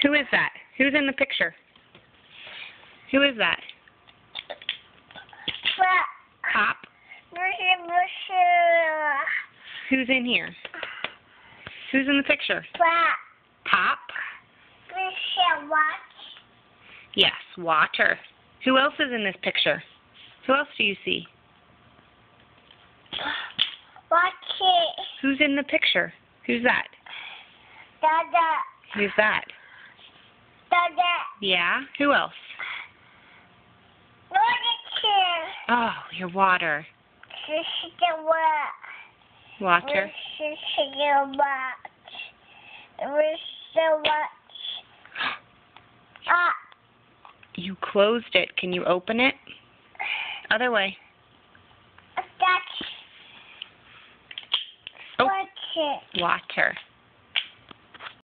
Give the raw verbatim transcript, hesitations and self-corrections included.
Who is that? Who's in the picture? Who is that? Pop. Who's in here? Who's in the picture? Pop. Yes, water. Who else is in this picture? Who else do you see? Who's in the picture? Who's that? Dada. Who's that? Dada. Yeah? Who else? Oh, your water. Water. You closed it. Can you open it? Other way. Oh, water.